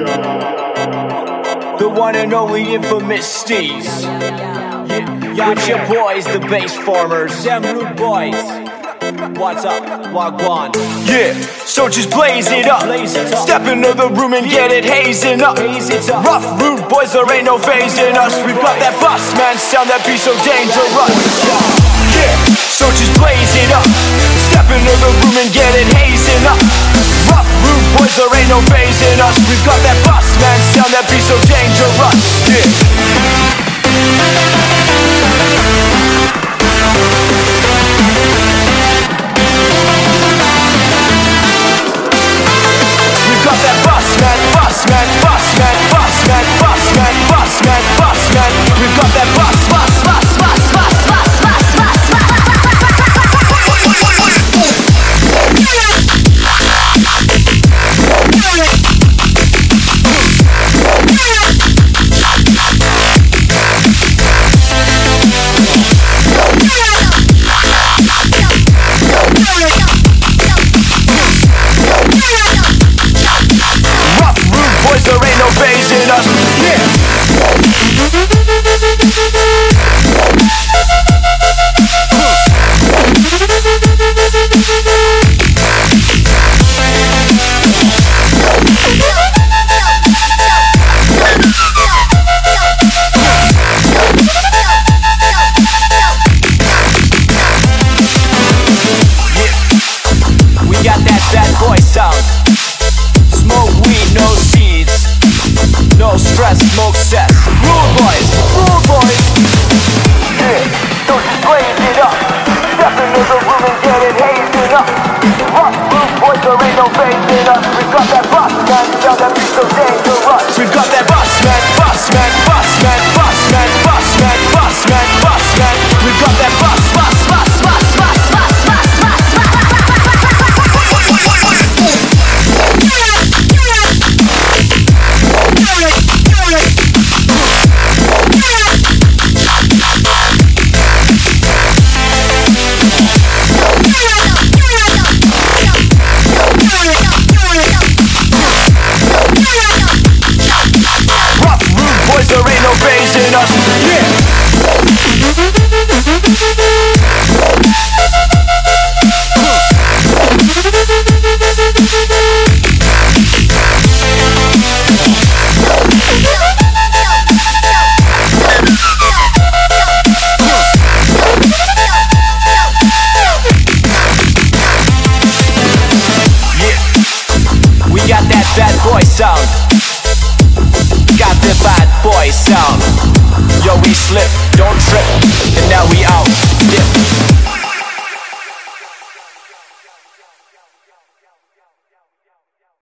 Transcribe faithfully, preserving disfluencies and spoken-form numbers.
The one and only infamous Steez. Yeah, with your boys, the bass farmers. Them rude boys. What's up, Wagwan? Yeah, so just blaze it up. Step into the room and get it hazing up. Rough, rude boys, there ain't no phasing us. We've got that boss man sound that be so dangerous. Yeah, so just blaze it up. Step into the room and get it hazing up. Rough, rude boys, there ain't no phasing us. We've got that boss man sound that be so dangerous. Yeah. We've got that bus, bus, bus, bus, bus, bus, bus, bus, bus. Rough, rude boys, there ain't no phasing us. Yeah. Bad boy sound. Smoke weed, no seeds. No stress, smoke cess. Rude boys, rude boys. Yeah, don't just blaze it up. Step into the room and get it hazing up. Rough, rude boys, there ain't no phasing us. We've got that boss man, sound that be so dangerous. We've got that boss man, boss man, boss man, boss man, boss man, boss man, boss man. We've got that boss, boss, boss, boss, boss, boss, boss, boss, boss. There ain't no phasing us. Yeah. Yeah. We got that bad boy sound. Got the bad boy sound. Yo, we slip, don't trip.